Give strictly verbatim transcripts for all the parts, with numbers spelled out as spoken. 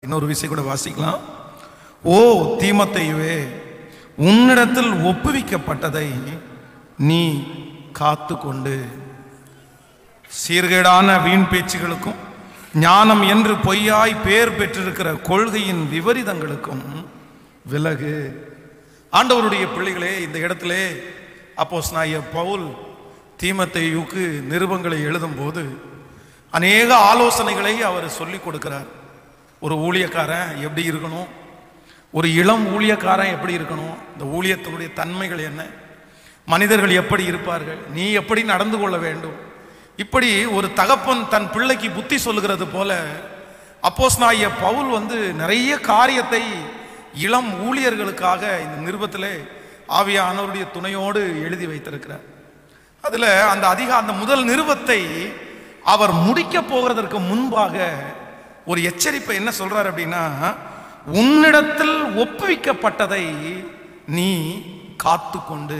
இன்னொரு விஷயம் கூட வாசிக்கலாம். ஓ தீமோத்தேயுவே, உன்னிடத்தில் ஒப்புவிக்கப்பட்டதை நீ காத்து கொண்டு சீர்கேடான வீண் பேச்சுகளுக்கும் ஞானம் என்று பொய்யாய் பேர் பெற்றிருக்கிற கொள்கையின் விபரீதங்களுக்கும் விலகு. ஆண்டவருடைய பிள்ளைகளே, இந்த இடத்திலே அப்போஸ்தலனாகிய பவுல் தீமோத்தேயுவுக்கு நிருபங்களை எழுதும் போது அநேக ஆலோசனைகளை அவர் சொல்லிக் கொடுக்கிறார். ஒரு ஊழியக்காரன் எப்படி இருக்கணும், ஒரு இளம் ஊழியக்காரன் எப்படி இருக்கணும், இந்த ஊழியத்தினுடைய தன்மைகள் என்ன, மனிதர்கள் எப்படி இருப்பார்கள், நீ எப்படி நடந்து கொள்ள வேண்டும், இப்படி ஒரு தகப்பன் தன் பிள்ளைக்கு புத்தி சொல்லுகிறது போல அப்போஸ்தலனாகிய பவுல் வந்து நிறைய காரியத்தை இளம் ஊழியர்களுக்காக இந்த நிருபத்திலே ஆவியானவருடைய துணையோடு எழுதி வைத்திருக்கிறார். அதுல அந்த அதிக அந்த முதல் நிருபத்தை அவர் முடிக்க போகிறதற்கு முன்பாக ஒரு எச்சரிப்பை என்ன சொல்றார் அப்படின்னா, உன்னிடத்தில் ஒப்புவிக்கப்பட்டதை நீ காத்து கொண்டு.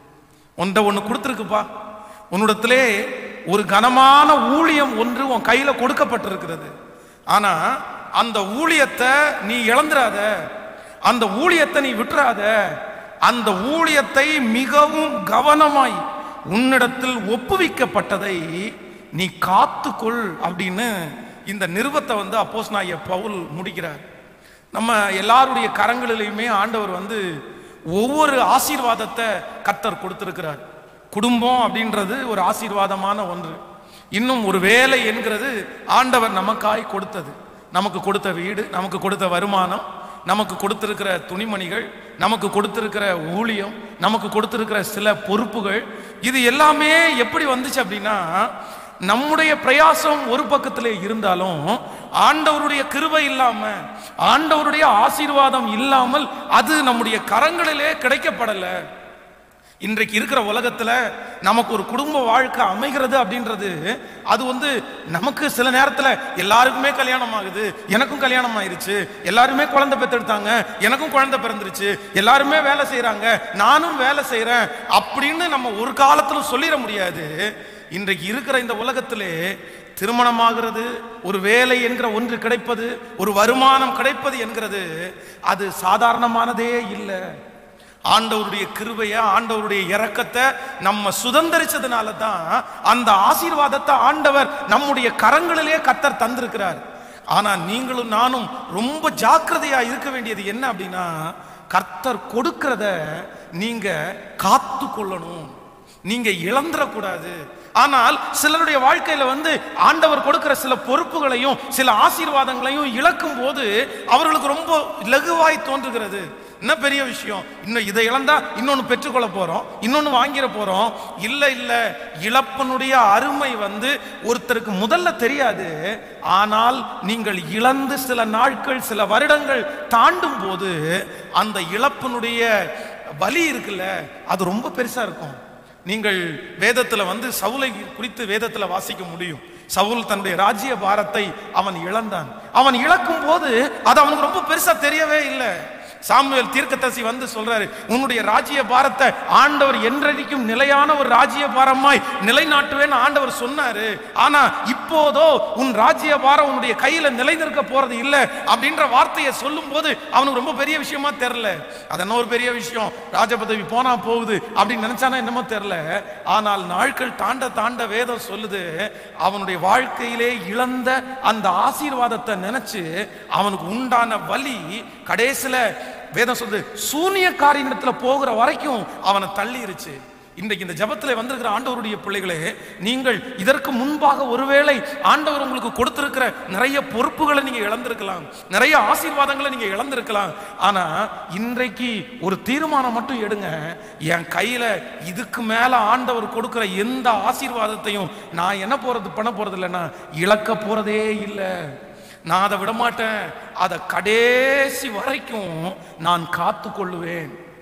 ஒன்றை ஒன்று கொடுத்துருக்குப்பா, உன்னிடத்திலே ஒரு கனமான ஊழியம் ஒன்று உன் கையில கொடுக்கப்பட்டிருக்கிறது. ஆனா அந்த ஊழியத்தை நீ இழந்துராத, அந்த ஊழியத்தை நீ விட்டுறாத, அந்த ஊழியத்தை மிகவும் கவனமாய் உன்னிடத்தில் ஒப்புவிக்கப்பட்டதை நீ காத்துக்கொள் அப்படின்னு இந்த நிருபத்தை வந்து அப்போஸ்தலனாகிய பவுல் முடிக்கிறார். நம்ம எல்லாருடைய கரங்களிலுமே ஆண்டவர் வந்து ஒவ்வொரு ஆசீர்வாதத்தை கர்த்தர் கொடுத்திருக்கிறார். குடும்பம் அப்படின்றது ஒரு ஆசீர்வாதமான ஒன்று. இன்னும் ஒரு வேலை என்கிறது ஆண்டவர் நமக்காய் கொடுத்தது. நமக்கு கொடுத்த வீடு, நமக்கு கொடுத்த வருமானம், நமக்கு கொடுத்திருக்கிற துணிமணிகள், நமக்கு கொடுத்திருக்கிற ஊழியம், நமக்கு கொடுத்திருக்கிற சில பொறுப்புகள், இது எல்லாமே எப்படி வந்துச்சு அப்படின்னா, நம்முடைய பிரயாசம் ஒரு பக்கத்திலே இருந்தாலும் ஆண்டவருடைய கிருபை இல்லாம, ஆண்டவருடைய ஆசீர்வாதம் இல்லாமல் அது நம்முடைய கரங்களிலே கிடைக்கப்படல. இன்றைக்கு இருக்கிற உலகத்துல நமக்கு ஒரு குடும்ப வாழ்க்கை அமைகிறது அப்படின்றது, அது வந்து நமக்கு சில நேரத்துல எல்லாருக்குமே கல்யாணம் ஆகுது, எனக்கும் கல்யாணம் ஆயிருச்சு, எல்லாருமே குழந்தை பெற்றெடுத்தாங்க, எனக்கும் குழந்தை பிறந்துருச்சு, எல்லாருமே வேலை செய்யறாங்க, நானும் வேலை செய்யறேன் அப்படின்னு நம்ம ஒரு காலத்துல சொல்லிட முடியாது. இன்றைக்கு இருக்கிற இந்த உலகத்திலே திருமணமாகிறது, ஒரு வேலை என்கிற ஒன்று கிடைப்பது, ஒரு வருமானம் கிடைப்பது என்கிறது அது சாதாரணமானதே இல்லை. ஆண்டவருடைய கிருபைய, ஆண்டவருடைய இரக்கத்தை நம்ம சுதந்திரிச்சதுனால தான் அந்த ஆசீர்வாதத்தை ஆண்டவர் நம்முடைய கரங்களிலே கர்த்தர் தந்திருக்கிறார். ஆனா நீங்களும் நானும் ரொம்ப ஜாக்கிரதையா இருக்க வேண்டியது என்ன அப்படின்னா, கர்த்தர் கொடுக்கிறத நீங்க காத்து கொள்ளணும், நீங்க இழந்துடக்கூடாது. ஆனால் சிலருடைய வாழ்க்கையில வந்து ஆண்டவர் கொடுக்கிற சில பொறுப்புகளையும் சில ஆசீர்வாதங்களையும் இழக்கும் போது அவர்களுக்கு ரொம்ப லகுவாய் தோன்றுகிறது. என்ன பெரிய விஷயம், இன்னும் இதை இழந்தா இன்னொன்னு பெற்றுக்கொள்ள போறோம், இன்னொன்னு வாங்கிட போறோம். இல்ல இல்ல, இழப்பினுடைய அருமை வந்து ஒருத்தருக்கு முதல்ல தெரியாது. ஆனால் நீங்கள் இழந்து சில நாட்கள் சில வருடங்கள் தாண்டும் போது அந்த இழப்பினுடைய வலி இருக்குல்ல, அது ரொம்ப பெருசா இருக்கும். நீங்கள் வேதத்துல வந்து சவுலை குறித்து வேதத்துல வாசிக்க முடியும். சவுல் தன்னுடைய ராஜ்ய பாரத்தை அவன் இழந்தான். அவன் இழக்கும் போது அது அவனுக்கு ரொம்ப பெருசா தெரியவே இல்லை. சாமுவேல் தீர்க்கதரிசி வந்து சொல்றாரு, உன்னுடைய ராஜ்ய பாரத்தை ஆண்டவர் என்றைக்கும் நிலையான ஒரு ராஜ்ய பாரமாய் நிலைநாட்டுவேன்னு ஆண்டவர் சொன்னாரு. ஆனா இப்போதோ உன் ராஜ்ய பாரம் உன்னுடைய கையில நிலை நிற்க போறது இல்லை அப்படின்ற வார்த்தையை சொல்லும் போது அவனுக்கு ரொம்ப பெரிய விஷயமா தெரியல. அது என்ன ஒரு பெரிய விஷயம், ராஜபதவி போனா போகுது அப்படின்னு நினைச்சானா என்னமோ தெரியல. ஆனால் நாட்கள் தாண்ட தாண்ட வேதம் சொல்லுது, அவனுடைய வாழ்க்கையிலே இழந்த அந்த ஆசீர்வாதத்தை நினைச்சு அவனுக்கு உண்டான வலி கடைசியில வேதம் சொல்லுது சூனிய காரியத்துல போகிற வரைக்கும் அவனை தள்ளிருச்சு. இன்றைக்கு இந்த ஜபத்துல வந்திருக்கிற ஆண்டவருடைய பிள்ளைகளே, நீங்கள் இதற்கு முன்பாக ஒருவேளை ஆண்டவர் உங்களுக்கு கொடுத்திருக்கிற நிறைய பொறுப்புகளை நீங்க இழந்திருக்கலாம், நிறைய ஆசீர்வாதங்களை நீங்க இழந்திருக்கலாம். ஆனா இன்றைக்கு ஒரு தீர்மானம் மட்டும் எடுங்க, என் கையில இதுக்கு மேல ஆண்டவர் கொடுக்கிற எந்த ஆசீர்வாதத்தையும் நான் என்ன போறது பண்ண போறது இல்லைன்னா இழக்க போறதே இல்லை. நான் அதை விடமாட்டேன், அதை கடைசி வரைக்கும் நான் காத்து கொள்ளுவேன்.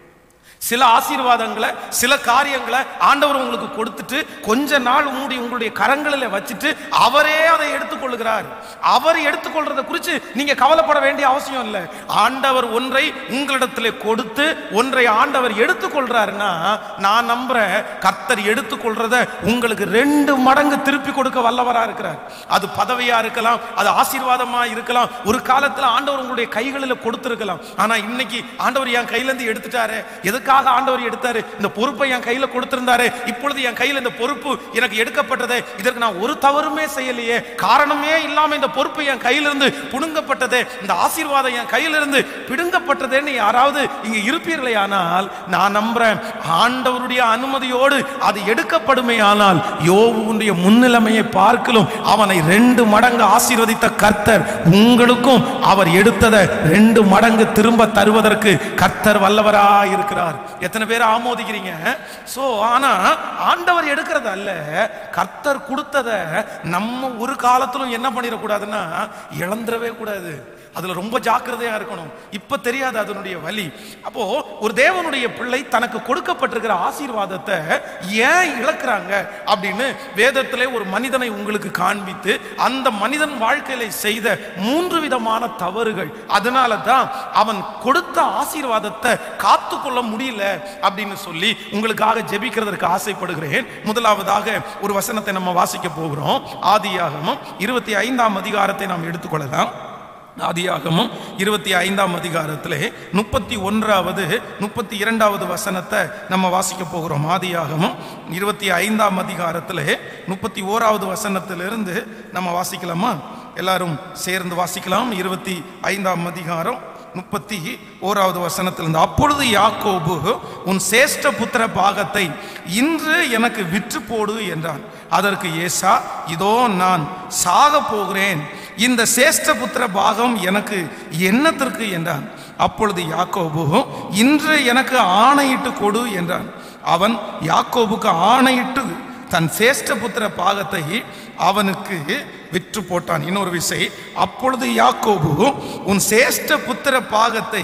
சில ஆசீர்வாதங்களை, சில காரியங்களை ஆண்டவர் உங்களுக்கு கொடுத்துட்டு கொஞ்ச நாள் மூடி உங்களுடைய கரங்களில் வச்சுட்டு அவரே அதை எடுத்துக்கொள்கிறார். அவர் எடுத்துக்கொள்றதை குறித்து நீங்க கவலைப்பட வேண்டிய அவசியம் இல்லை. ஆண்டவர் ஒன்றை உங்களிடத்திலே கொடுத்து ஒன்றை ஆண்டவர் எடுத்துக்கொள்றாருன்னா நான் நம்புறேன், கர்த்தர் எடுத்துக்கொள்றத உங்களுக்கு ரெண்டு மடங்கு திருப்பி கொடுக்க வல்லவரா இருக்கிறார். அது பதவியா இருக்கலாம், அது ஆசீர்வாதமா இருக்கலாம். ஒரு காலத்தில் ஆண்டவர் உங்களுடைய கைகளில் கொடுத்திருக்கலாம். ஆனா இன்னைக்கு ஆண்டவர் என் கையில இருந்து எடுத்துட்டாரு. எதுக்காக ஆண்டவர் எடுத்தாரு? இந்த பொறுப்பை என் கையில கொடுத்திருந்தாரு, இப்பொழுது என் கையில இந்த பொறுப்பு எனக்கு எடுக்கப்பட்டது. இதற்கு நான் ஒரு தவறுமே செய்யலையே, காரணமே இல்லாம இந்த பொறுப்பு என் கையிலிருந்து புடுங்கப்பட்டது, இந்த ஆசீர்வாதம் என் கையிலிருந்து பிடுங்கப்பட்டதுன்னு யாராவது இங்க இருப்பீர்களே ஆனால் நான் நம்புறேன், ஆண்டவருடைய அனுமதியோடு அது எடுக்கப்படுமே ஆனால் யோபுவுடைய முன்னிலைமையை பார்க்கலும் அவனை ரெண்டு மடங்கு ஆசீர்வதித்த கர்த்தர் உங்களுக்கும் அவர் எடுத்ததை ரெண்டு மடங்கு திரும்ப தருவதற்கு கர்த்தர் வல்லவரா இருக்கிறார். எத்தனை பேர் ஆமோதிக்கிறீங்க? சோ ஆனா ஆண்டவர் எடுக்கிறது அல்ல, கர்த்தர் கொடுத்ததை நம்ம ஒரு காலத்திலும் என்ன பண்ணிடக்கூடாதுன்னா இழந்துடவே கூடாது. அதுல ரொம்ப ஜாக்கிரதையா இருக்கணும். இப்ப தெரியாது அதனுடைய வலி. அப்போ ஒரு தேவனுடைய பிள்ளை தனக்கு கொடுக்கப்பட்டிருக்கிற ஆசீர்வாதத்தை ஏன் இழக்கிறாங்க அப்படின்னு வேதத்திலே ஒரு மனிதனை உங்களுக்கு காண்பித்து அந்த மனிதன் வாழ்க்கையில செய்த மூன்று விதமான தவறுகள், அதனால தான் அவன் கொடுத்த ஆசீர்வாதத்தை காத்துக்கொள்ள முடியல அப்படின்னு சொல்லி உங்களுக்காக ஜெபிக்கிறதற்கு ஆசைப்படுகிறேன். முதலாவதாக ஒரு வசனத்தை நம்ம வாசிக்க போகிறோம். ஆதியாகமம் இருபத்தி ஐந்தாம் அதிகாரத்தை நாம் எடுத்துக்கொள்ளலாம். ஆதியாகமம் இருபத்தி ஐந்தாம் அதிகாரத்திலே முப்பத்தி ஒன்றாவது முப்பத்தி இரண்டாவது வசனத்தை நம்ம வாசிக்க போகிறோம். ஆதியாகமம் இருபத்தி ஐந்தாம் அதிகாரத்திலே முப்பத்தி ஓராவது வசனத்திலிருந்து நம்ம வாசிக்கலாமா? எல்லாரும் சேர்ந்து வாசிக்கலாம். இருபத்தி ஐந்தாம் அதிகாரம் முப்பத்தி ஓராவது வசனத்திலிருந்து, அப்பொழுது யாக்கோபு உன் சேஷ்ட புத்திர பாகத்தை இன்று எனக்கு விற்று போடு என்றான். அதற்கு ஏசா, இதோ நான் சாக போகிறேன், இந்த சேஷ்ட புத்திர பாகம் எனக்கு என்னத்திற்கு என்றான். அப்பொழுது யாக்கோபு, இன்று எனக்கு ஆணையிட்டு கொடு என்றான். அவன் யாக்கோபுக்கு ஆணையிட்டு தன் சேஷ்ட புத்திர பாகத்தை அவனுக்கு விற்று போட்டான். இன்னொரு விசை, அப்பொழுது யாக்கோபு உன் சேஷ்ட புத்திர பாகத்தை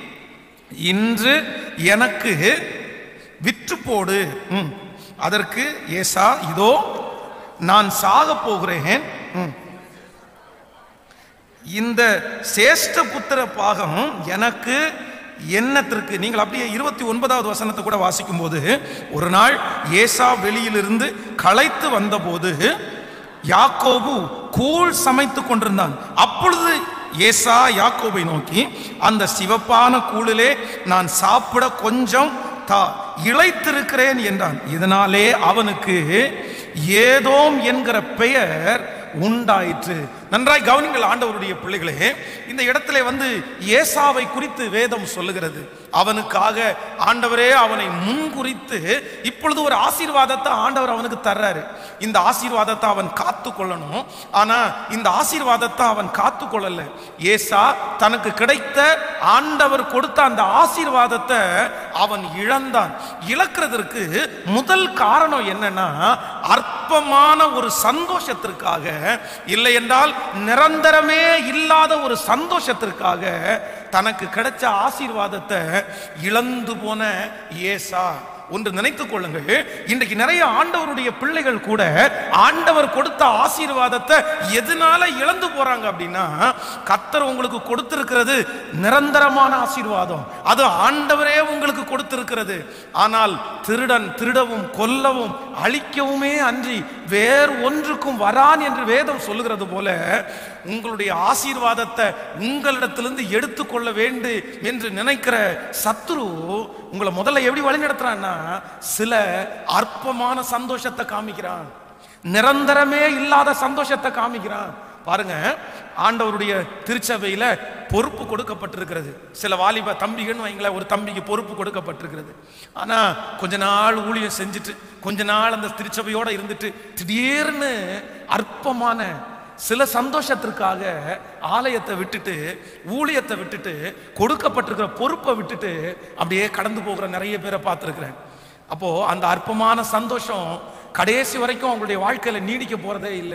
இன்று எனக்கு விற்று போடு. அதற்கு ஏசா, இதோ நான் சாக போகிறேன், இந்த சேஷ்ட புத்திர பாகம் எனக்கு என்னத்திற்கு. நீங்கள் அப்படியே இருபத்தி ஒன்பதாவது வசனத்தை கூட வாசிக்கும் போது, ஒரு நாள் ஏசா வெளியிலிருந்து களைத்து வந்தபோது யாக்கோபு கூழ் சமைத்து கொண்டிருந்தான். அப்பொழுது ஏசா யாக்கோபை நோக்கி, அந்த சிவப்பான கூழிலே நான் சாப்பிட கொஞ்சம் தா, இளைத்திருக்கிறேன் என்றான். இதனாலே அவனுக்கு ஏதோம் என்கிற பெயர் உண்டாயிற்று. நன்றாய் கவனிங்கள் ஆண்டவருடைய பிள்ளைகளே, இந்த இடத்துல வந்து ஏசாவை குறித்து வேதம் சொல்லுகிறது. அவனுக்காக ஆண்டவரே அவனை முன்குறித்து இப்பொழுது ஒரு ஆசீர்வாதத்தை ஆண்டவர் அவனுக்கு தர்றாரு. இந்த ஆசீர்வாதத்தை அவன் காத்து கொள்ளணும். ஆனா இந்த ஆசீர்வாதத்தை அவன் காத்து கொள்ளல. ஏசா தனக்கு கிடைத்த ஆண்டவர் கொடுத்த அந்த ஆசீர்வாதத்தை அவன் இழந்தான். இழக்கிறதுக்கு முதல் காரணம் என்னன்னா, அற்பமான ஒரு சந்தோஷத்திற்காக, இல்லை என்றால் நிரந்தரமே இல்லாத ஒரு சந்தோஷத்திற்காக தனக்கு கிடைச்ச ஆசீர்வாதத்தை இழந்து போன ஏசா. ஒன்று நினைத்துக் கொள்ளுங்கள், இன்றைக்கு நிறைய ஆண்டவருடைய பிள்ளைகள் கூட ஆண்டவர் கொடுத்த ஆசீர்வாதத்தை எதனால இழந்து போறாங்க அப்படின்னா, கர்த்தர் உங்களுக்கு கொடுத்திருக்கிறது நிரந்தரமான ஆசீர்வாதம், அது ஆண்டவரே உங்களுக்கு கொடுத்திருக்கிறது. ஆனால் திருடன் திருடவும் கொல்லவும் அழிக்கவுமே அன்றி வேறு ஒன்றுக்கும் வரான் என்று வேதம் சொல்லுகிறது போல, உங்களுடைய ஆசீர்வாதத்தை உங்களிடத்திலிருந்து எடுத்துக்கொள்ள வேண்டும் என்று நினைக்கிற சத்துரு உங்களை முதல்ல எப்படி வழி நடத்துறான்னா, சில அற்பமான சந்தோஷத்தை காமிக்கிறான், நிரந்தரமே இல்லாத சந்தோஷத்தை காமிக்கிறான். பாருங்க, ஆண்டவருடைய திருச்சபையில பொறுப்பு கொடுக்கப்பட்டிருக்கிறது. சில வாலிப தம்பிகள்னு வைங்களேன், ஒரு தம்பிக்கு பொறுப்பு கொடுக்கப்பட்டிருக்கிறது. ஆனா கொஞ்ச நாள் ஊழியம் செஞ்சுட்டு கொஞ்ச நாள் அந்த திருச்சபையோட இருந்துட்டு திடீர்னு அற்பமான சில சந்தோஷத்திற்காக ஆலயத்தை விட்டுட்டு ஊழியத்தை விட்டுட்டு கொடுக்கப்பட்டிருக்கிற பொறுப்பை விட்டுட்டு அப்படியே கடந்து போகிற நிறைய பேரை பார்த்துருக்கிறேன். அப்போ அந்த அற்பமான சந்தோஷம் கடைசி வரைக்கும் அவங்களுடைய வாழ்க்கையில நீடிக்க போறதே இல்லை.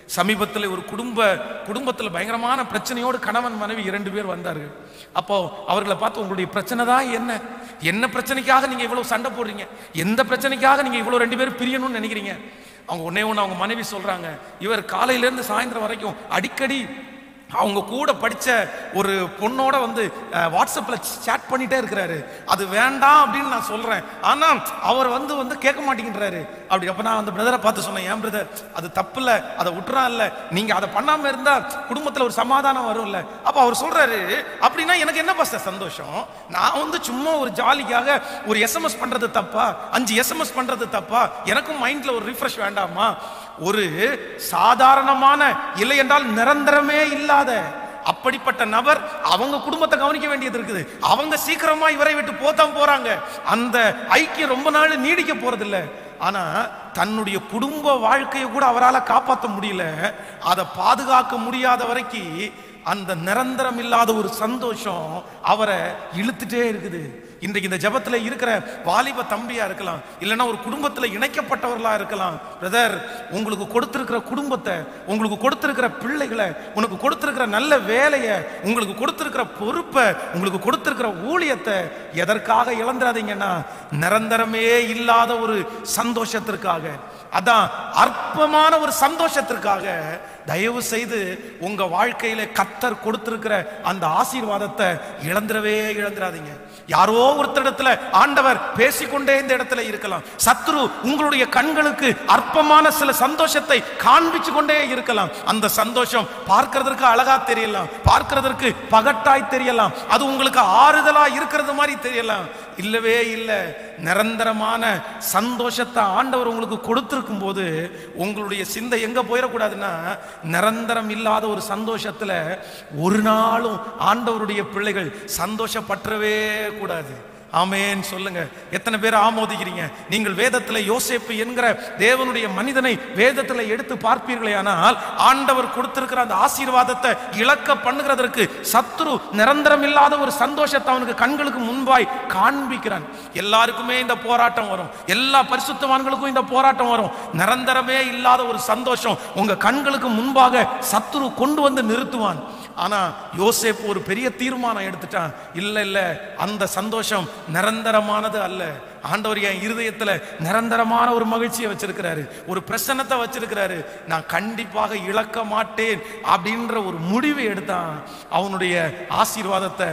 சமீபத்தில் ஒரு குடும்ப குடும்பத்தில் பயங்கரமான பிரச்சனையோடு கணவன் மனைவி இரண்டு பேர் வந்தார்கள். அப்போ அவர்களை பார்த்து, உங்களுடைய பிரச்சனை தான் என்ன? என்ன பிரச்சனைக்காக நீங்க இவ்வளவு சண்டை போடுறீங்க? எந்த பிரச்சனைக்காக நீங்க இவ்வளவு ரெண்டு பேரும் பிரியணும்னு நினைக்கிறீங்க? அவங்க ஒன்னே ஒன்று அவங்க மனைவி சொல்றாங்க, இவர் காலையிலேருந்து சாயந்தரம் வரைக்கும் அடிக்கடி அவங்க கூட படிச்ச ஒரு பொண்ணோட வந்து வாட்ஸ்அப்ல சேட் பண்ணிட்டே இருக்கிறாரு. அது வேண்டாம் அப்படின்னு நான் சொல்றேன், ஆனா அவர் வந்து வந்து கேட்க மாட்டேங்கிறாரு. அப்படி அப்ப நான் அந்த பிரதரை பார்த்து சொன்னேன், ஏன் பிரதர் அது தப்பு இல்ல, அதை விட்டுறா இல்ல, நீங்க அதை பண்ணாம இருந்தா குடும்பத்துல ஒரு சமாதானம் வரும் இல்ல. அப்ப அவர் சொல்றாரு, அப்படின்னா எனக்கு என்ன பாஸ்டர் சந்தோஷம்? நான் வந்து சும்மா ஒரு ஜாலிக்காக ஒரு எஸ்எம்எஸ் பண்றது தப்பா? அஞ்சு எஸ்எம்எஸ் பண்றது தப்பா? எனக்கும் மைண்ட்ல ஒரு ரிஃப்ரெஷ் வேண்டாமா? ஒரு சாதாரணமான, இல்லை என்றால் நிரந்தரமே இல்லாத அப்படிப்பட்ட நபர் அவங்க குடும்பத்தை கவனிக்க வேண்டியது இருக்குது. அவங்க சீக்கிரமா இவரை விட்டு போத்தான் போறாங்க. அந்த ஐக்கியம் ரொம்ப நாள் நீடிக்க போறதில்லை. ஆனா தன்னுடைய குடும்ப வாழ்க்கையை கூட அவரால் காப்பாற்ற முடியல. அதை பாதுகாக்க முடியாத வரைக்கும் அந்த நிரந்தரம் இல்லாத ஒரு சந்தோஷம் அவரை இழுத்துட்டே இருக்குது. இன்றைக்கு இந்த ஜபத்தில் இருக்கிற வாலிப தம்பியா இருக்கலாம், இல்லைன்னா ஒரு குடும்பத்தில் இணைக்கப்பட்டவர்களா இருக்கலாம். பிரதர், உங்களுக்கு கொடுத்திருக்கிற குடும்பத்தை, உங்களுக்கு கொடுத்திருக்கிற பிள்ளைகளை, உனக்கு கொடுத்திருக்கிற நல்ல வேலையை, உங்களுக்கு கொடுத்திருக்கிற பொறுப்பை, உங்களுக்கு கொடுத்திருக்கிற ஊழியத்தை எதற்காக இழந்துடாதீங்கன்னா, நிரந்தரமே இல்லாத ஒரு சந்தோஷத்திற்காக, அதான் அற்பமான ஒரு சந்தோஷத்திற்காக தயவு செய்து உங்க வாழ்க்கையில கர்த்தர் கொடுத்திருக்கிற அந்த ஆசீர்வாதத்தை இழந்துடவே இழந்துடாதீங்க. யாரோ ஒருத்தரிடத்துல ஆண்டவர் பேசிக்கொண்டே இந்த இடத்துல இருக்கலாம். சத்ரு உங்களுடைய கண்களுக்கு அற்பமான சில சந்தோஷத்தை காண்பிச்சு கொண்டே இருக்கலாம். அந்த சந்தோஷம் பார்க்கிறதற்கு அழகா தெரியலாம், பார்க்கிறதற்கு பகட்டாய் தெரியலாம், அது உங்களுக்கு ஆறுதலா இருக்கிறது மாதிரி தெரியலாம். இல்லவே இல்லை. நிரந்தரமான சந்தோஷத்தை ஆண்டவர் உங்களுக்கு கொடுத்திருக்கும் போது உங்களுடைய சிந்தை எங்க போயிடக்கூடாதுன்னா, நிரந்தரம் இல்லாத ஒரு சந்தோஷத்துல ஒரு நாளும் ஆண்டவருடைய பிள்ளைகள் சந்தோஷப்பற்றவே கூடாது. ஆமென் சொல்லுங்க. எத்தனை பேர் ஆமோதிக்கிறீங்க? நீங்கள் வேதத்தில் யோசேப்பு என்கிற தேவனுடைய மனிதனை வேதத்தில் எடுத்து பார்ப்பீர்களே ஆனால், ஆண்டவர் கொடுத்திருக்கிற அந்த ஆசீர்வாதத்தை இழக்க பண்ணுகிறதற்கு சத்துரு நிரந்தரம் இல்லாத ஒரு சந்தோஷத்தை அவனுக்கு கண்களுக்கு முன்பாய் காண்பிக்கிறான். எல்லாருக்குமே இந்த போராட்டம் வரும், எல்லா பரிசுத்தவான்களுக்கும் இந்த போராட்டம் வரும். நிரந்தரமே இல்லாத ஒரு சந்தோஷம் உங்க கண்களுக்கு முன்பாக சத்துரு கொண்டு வந்து நிறுத்துவான். ஆனா யோசேப்பு ஒரு பெரிய தீர்மானம் எடுத்துட்டான். இல்ல இல்ல, அந்த சந்தோஷம் நிரந்தரமானது அல்ல. ஆண்டவர் என் இருதயத்துல நிரந்தரமான ஒரு மகிழ்ச்சியை வச்சிருக்கிறாரு, ஒரு பிரசன்னத்தை வச்சிருக்கிறாரு, நான் கண்டிப்பாக இழக்க மாட்டேன் அப்படின்ற ஒரு முடிவை எடுத்தான். அவனுடைய ஆசீர்வாதத்தை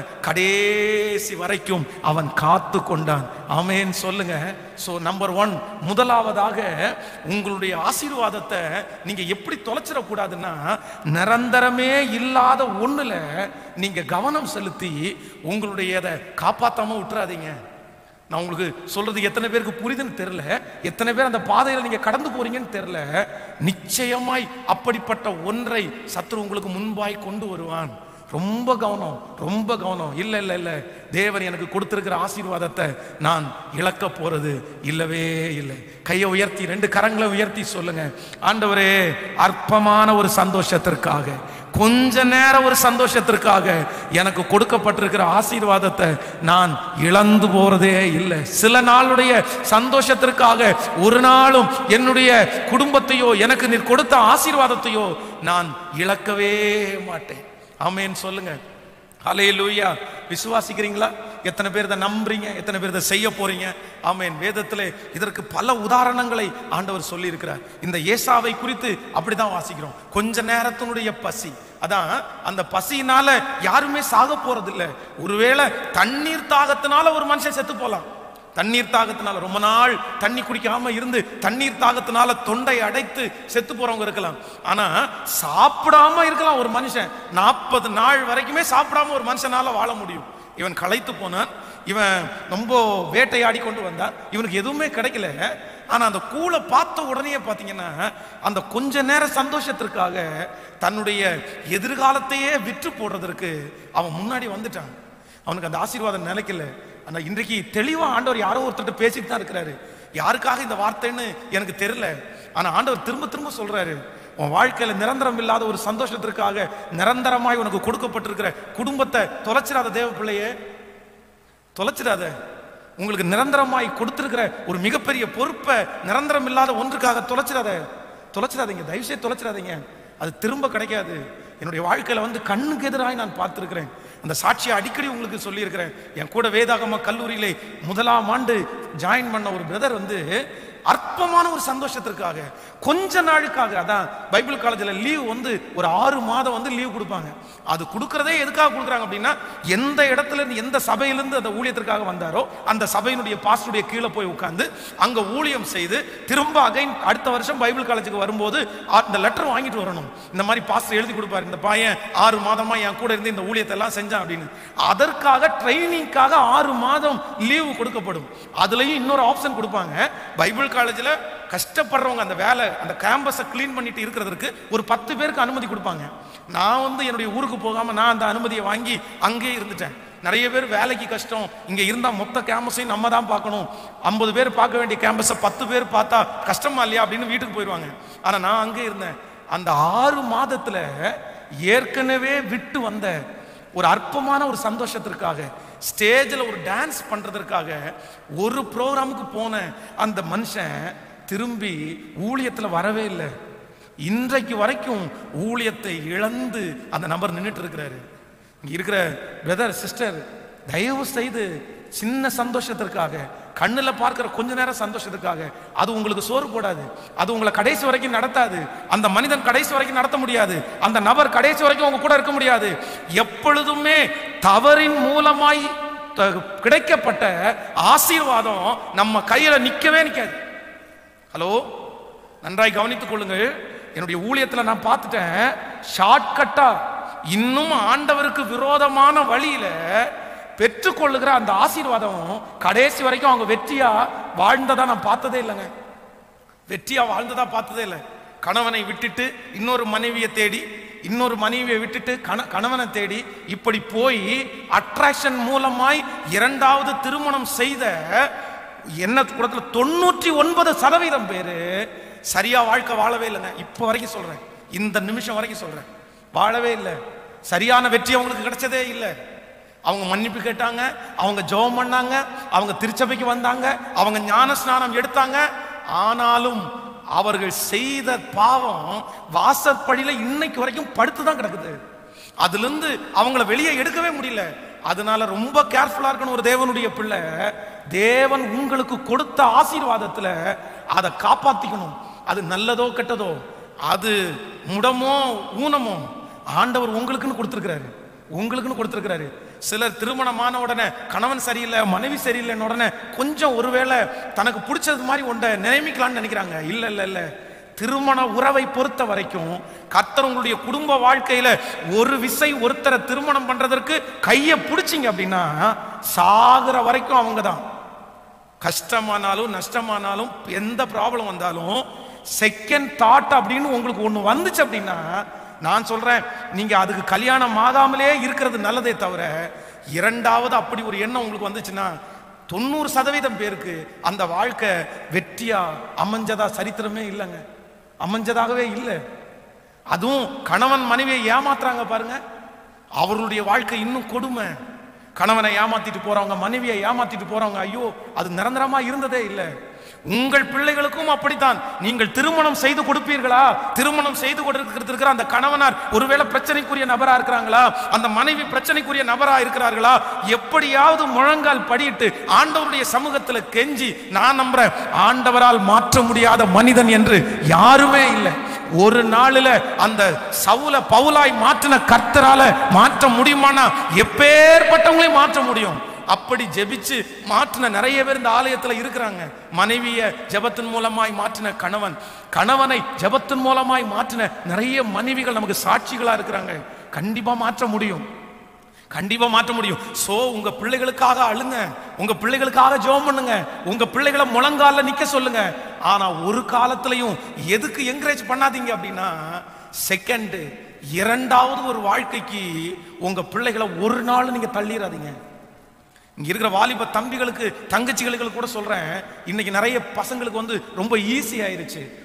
கடைசி வரைக்கும் அவன் காத்து கொண்டான். ஆமென் சொல்லுங்க. சோ நம்பர் ஒன், முதலாவதாக உங்களுடைய ஆசீர்வாதத்தை நீங்க எப்படி தொலைச்சிடக்கூடாதுன்னா, நிரந்தரமே இல்லாத ஒண்ணுல நீங்க கவனம் செலுத்தி உங்களுடைய காப்பாத்தாம விட்டுறாதீங்க. நான் உங்களுக்கு சொல்றது எத்தனை பேருக்கு புரியுதுன்னு தெரியல, எத்தனை பேர் அந்த பாதையில நீங்க கடந்து போறீங்கன்னு தெரியல. நிச்சயமாய் அப்படிப்பட்ட ஒன்றை சத்துரு உங்களுக்கு முன்பாய் கொண்டு வருவான். ரொம்ப கவனம், ரொம்ப கவனம். இல்ல இல்ல இல்ல, தேவன் எனக்கு கொடுத்திருக்கிற ஆசீர்வாதத்தை நான் இழக்க போறது இல்லவே இல்லை. கையை உயர்த்தி, ரெண்டு கரங்களை உயர்த்தி சொல்லுங்க, ஆண்டவரே, அற்பமான ஒரு சந்தோஷத்திற்காக, கொஞ்ச நேரம் ஒரு சந்தோஷத்திற்காக எனக்கு கொடுக்கப்பட்டிருக்கிற ஆசீர்வாதத்தை நான் இழந்து போறதே இல்லை. சில நாளுடைய சந்தோஷத்திற்காக ஒரு நாளும் என்னுடைய குடும்பத்தையோ எனக்கு நீர் கொடுத்த ஆசீர்வாதத்தையோ நான் இழக்கவே மாட்டேன். ஆமென் சொல்லுங்க. ஹல்லேலூயா. விசுவாசிக்கிறீங்களா? எத்தனை பேர் இதை நம்புறீங்க? எத்தனை பேர் இதை செய்ய போறீங்க? ஆமென். வேதத்திலே இதற்கு பல உதாரணங்களை ஆண்டவர் சொல்லி இருக்கிறார். இந்த ஏசாவை குறித்து அப்படிதான் வாசிக்கிறோம். கொஞ்ச நேரத்தினுடைய பசி, அதான் அந்த பசியினால யாருமே சாக போறது இல்லை. ஒருவேளை தண்ணீர் தாகத்தினால ஒரு மனுஷன் செத்து போலாம். தண்ணீர் தாகத்தினால ரொம்ப நாள் தண்ணி குடிக்காம இருந்து தண்ணீர் தாகத்தினால தொண்டை அடைத்து செத்து போறவங்க இருக்கலாம். ஆனா சாப்பிடாம இருக்கலாம் ஒரு மனுஷன். நாற்பது நாள் வரைக்குமே சாப்பிடாம ஒரு மனுஷனால வாழ முடியும். இவன் களைத்து போனான், இவன் ரொம்ப வேட்டையாடி கொண்டு வந்தான், இவனுக்கு எதுவுமே கிடைக்கல. ஆனா அந்த கூளை பார்த்த உடனே பாத்தீங்கன்னா, அந்த கொஞ்ச நேர சந்தோஷத்திற்காக தன்னுடைய எதிர்காலத்தையே விற்று போடுறதற்கு அவன் முன்னாடி வந்துட்டான். அவனுக்கு அந்த ஆசீர்வாதம் நிலைக்கல. ஆனா இன்றைக்கு தெளிவா ஆண்டவர் யாரோ ஒருத்தர் பேசிட்டு தான் இருக்கிறாரு. யாருக்காக இந்த வார்த்தைன்னு எனக்கு தெரியல, ஆனா ஆண்டவர் திரும்ப திரும்ப சொல்றாரு, உன் வாழ்க்கையில நிரந்தரம் இல்லாத ஒரு சந்தோஷத்திற்காக நிரந்தரமாய் உனக்கு கொடுக்கப்பட்டிருக்கிற குடும்பத்தை தொலைச்சிடாத தேவ பிள்ளையே, தொலைச்சிடாத. உங்களுக்கு நிரந்தரமாய் கொடுத்திருக்கிற ஒரு மிகப்பெரிய பொறுப்பை நிரந்தரம் இல்லாத ஒன்றுக்காக தொலைச்சிடாத, தொலைச்சிடாதீங்க, தயவுசெய்து தொலைச்சிடாதீங்க. அது திரும்ப கிடைக்காது. என்னுடைய வாழ்க்கையில் வந்து கண்ணுக்கு எதிராக நான் பார்த்துருக்கிறேன். அந்த சாட்சியை அடிக்கடி உங்களுக்கு சொல்லியிருக்கிறேன். என் கூட வேதாகம கல்லூரியிலே முதலாம் ஆண்டு ஜாயின் பண்ண ஒரு பிரதர் வந்து அற்பமான ஒரு சந்தோஷத்திற்காக கொஞ்ச நாளுக்காக, அதான் பைபிள் காலேஜில் லீவ் வந்து ஒரு ஆறு மாதம் வந்து லீவ் கொடுப்பாங்க. அது கொடுக்கறதே எதுக்காக கொடுக்குறாங்க அப்படின்னா, எந்த இடத்துல இருந்து எந்த சபையிலிருந்து அந்த ஊழியத்திற்காக வந்தாரோ அந்த சபையினுடைய பாஸ்டருடைய கீழே போய் உட்கார்ந்து அங்க ஊழியம் செய்து திரும்ப அகைன் அடுத்த வருஷம் பைபிள் காலேஜுக்கு வரும்போது அந்த லெட்டர் வாங்கிட்டு வரணும். இந்த மாதிரி பாஸ்டர் எழுதி கொடுப்பாரு, இந்த பையன் ஆறு மாதமா என் கூட இருந்து இந்த ஊழியத்தை எல்லாம் செஞ்சான் அப்படின்னு. அதற்காக ட்ரைனிங்காக ஆறு மாதம் லீவு கொடுக்கப்படும். அதுலயும் இன்னொரு ஆப்ஷன் கொடுப்பாங்க, பைபிள் காலேஜ்ல கஷ்டப்படுறவங்க அந்த வேலை அந்த கேம்பஸை கிளீன் பண்ணிட்டு இருக்கிறதுக்கு ஒரு பத்து பேருக்கு அனுமதி கொடுப்பாங்க. நான் வந்து என்னுடைய ஊருக்கு போகாம நான் அந்த அனுமதியை வாங்கி அங்கேயே இருந்துட்டேன். நிறைய பேர் வேலைக்கு கஷ்டம், இங்க இருந்தா மொத்த கேம்பஸையும் நம்ம தான் பார்க்கணும், ஐம்பது பேர் பார்க்க வேண்டிய கேம்பஸை பத்து பேர் பார்த்தா கஷ்டமா இல்லையா அப்படின்னு வீட்டுக்கு போயிடுவாங்க. ஆனா நான் அங்கே இருந்தேன். அந்த ஆறு மாதத்துல ஏற்கனவே விட்டு வந்த ஒரு அற்பமான ஒரு சந்தோஷத்திற்காக ஸ்டேஜில் ஒரு டான்ஸ் பண்றதற்காக ஒரு ப்ரோக்ராமுக்கு போன அந்த மனுஷன் திரும்பி ஊழியத்தில் வரவே இல்லை. இன்றைக்கு வரைக்கும் ஊழியத்தை இழந்து அந்த நபர் நின்றுட்டு இருக்கிறாரு. இங்க இருக்கிற பிரதர் சிஸ்டர், தயவு செய்து சின்ன சந்தோஷத்திற்காக, கண்ணில் பார்க்கிற கொஞ்ச நேரம் சந்தோஷத்துக்காக அது உங்களுக்கு சோறு போடாது, அது உங்களை கடைசி வரைக்கும் நடத்தாது. அந்த மனிதன் கடைசி வரைக்கும் நடத்த முடியாது, அந்த நபர் கடைசி வரைக்கும் உங்க கூட இருக்க முடியாது. எப்பொழுதுமே தவறின் மூலமாய் கிடைக்கப்பட்ட ஆசீர்வாதம் நம்ம கையில நிக்கவே நிக்காது. ஹலோ, நன்றாய் கவனித்துக் கொள்ளுங்கள். என்னுடைய ஊழியத்தில் நான் பார்த்துட்டேன், ஷார்ட்கட்டா இன்னும் ஆண்டவருக்கு விரோதமான வழியில பெற்றுக்கொள்ளுகிற அந்த ஆசீர்வாதம் கடைசி வரைக்கும் அவங்க வெற்றியா வாழ்ந்ததா நான் பார்த்ததே இல்லைங்க. வெற்றியா வாழ்ந்ததா பார்த்ததே இல்லை. கணவனை விட்டுட்டு இன்னொரு மனைவியை தேடி, இன்னொரு மனைவியை விட்டுட்டு கண கணவனை தேடி இப்படி போய் அட்ராக்ஷன் மூலமாய் இரண்டாவது திருமணம் செய்த என்ன கூடத்துல தொண்ணூற்றி ஒன்பது சதவீதம் பேரு சரியா வாழ்க்கை வாழவே இல்லைங்க. இப்போ வரைக்கும் சொல்றேன், இந்த நிமிஷம் வரைக்கும் சொல்றேன், வாழவே இல்லை. சரியான வெற்றி அவங்களுக்கு கிடைச்சதே இல்லை. அவங்க மன்னிப்பு கேட்டாங்க, அவங்க ஜெபம் பண்ணாங்க, அவங்க திருச்சபைக்கு வந்தாங்க, அவங்க ஞான ஸ்நானம் எடுத்தாங்க. ஆனாலும் அவர்கள் செய்த பாவம் வாசற்படியில இன்னைக்கு வரைக்கும் படுத்துதான் கிடக்குது. அதுல இருந்து அவங்கள வெளியே எடுக்கவே முடியல. அதனால ரொம்ப கேர்ஃபுல்லா இருக்கணும் ஒரு தேவனுடைய பிள்ளை. தேவன் உங்களுக்கு கொடுத்த ஆசீர்வாதத்துல அதை காப்பாத்திக்கணும். அது நல்லதோ கெட்டதோ, அது முடமோ ஊனமோ, ஆண்டவர் உங்களுக்குன்னு கொடுத்திருக்கிறாரு, உங்களுக்குன்னு கொடுத்திருக்கிறாரு. சிலர் திருமணமான உடனே கணவன் சரியில்லை, மனைவி சரியில்லைன்னு உடனே கொஞ்சம் ஒருவேளை தனக்கு பிடிச்சது மாதிரி ஒன்றை நியமிக்கலான்னு நினைக்கிறாங்க. இல்ல இல்ல இல்ல திருமண உறவை பொறுத்த வரைக்கும் கர்த்தர் உங்களுடைய குடும்ப வாழ்க்கையில ஒரு விசை ஒருத்தரை திருமணம் பண்றதற்கு கையை பிடிச்சிங்க அப்படின்னா சாகுற வரைக்கும் அவங்க தான். கஷ்டமானாலும் நஷ்டமானாலும் எந்த ப்ராப்ளம் வந்தாலும் செகண்ட் தாட் அப்படின்னு உங்களுக்கு ஒண்ணு வந்துச்சு அப்படின்னா, நான் சொல்றேன், நீங்க அதுக்கு கல்யாணம் ஆகாமலே இருக்கிறது நல்லதே தவிர இரண்டாவது அப்படி ஒரு எண்ணம் உங்களுக்கு வந்துச்சுன்னா தொண்ணூறு சதவீதம் பேருக்கு அந்த வாழ்க்கை வெற்றியா அமைஞ்சதா சரித்திரமே இல்லைங்க, அமைஞ்சதாகவே இல்லை. அதுவும் கணவன் மனைவியை ஏமாத்துறாங்க பாருங்க, அவர்களுடைய வாழ்க்கை இன்னும் கொடுமை. கணவனை ஏமாத்திட்டு போறவங்க, மனைவியை ஏமாத்திட்டு போறவங்க, ஐயோ அது நிரந்தரமா இருந்ததே இல்லை. உங்கள் பிள்ளைகளுக்கும் அப்படித்தான். நீங்கள் திருமணம் செய்து கொடுப்பீர்களா? திருமணம் செய்து கொடுக்கிற அந்த கணவனார் ஒருவேளை பிரச்சனைக்குரிய நபரா இருக்கிறாங்களா? அந்த மனைவி பிரச்சனைக்குரிய நபரா இருக்கிறார்களா? எப்படியாவது முழங்கால் படியிட்டு ஆண்டவருடைய சமூகத்தில் கெஞ்சி, நான் நம்புறேன் ஆண்டவரால் மாற்ற முடியாத மனிதன் என்று யாருமே இல்லை. ஒரு நாளில அந்த சவுல பவுலாய் மாற்றின கர்த்தரால மாற்ற முடியுமானா எப்பேற்பட்டவங்களையும் மாற்ற முடியும். அப்படி ஜெபிச்சு மாற்றின நிறைய பேர் இந்த ஆலயத்தில் இருக்கிறாங்க. மனைவியை ஜெபத்தின் மூலமாய் மாற்றின கணவன், கணவனை ஜெபத்தின் மூலமாய் மாற்றின நிறைய மனைவிகள் நமக்கு சாட்சிகளா இருக்கிறாங்க. கண்டிப்பா மாற்ற முடியும், கண்டிப்பா மாற்ற முடியும். சோ உங்க பிள்ளைகளுக்காக அழுங்க, உங்க பிள்ளைகளுக்காக ஜெபம் பண்ணுங்க, உங்க பிள்ளைகளை முழங்கால நிக்க சொல்லுங்க. ஆனா ஒரு காலத்திலையும் எதுக்கு என்கரேஜ் பண்ணாதீங்க அப்படின்னா, செகண்ட் இரண்டாவது ஒரு வாழ்க்கைக்கு உங்க பிள்ளைகளை ஒரு நாள் நீங்க தள்ளிடாதீங்க. இங்க இருக்கிற வாலிப தம்பிகளுக்கு தங்கச்சிகளுக்கு கூட சொல்றேன், இன்னைக்கு நிறைய பசங்களுக்கு வந்து ரொம்ப ஈஸி ஆயிருச்சு.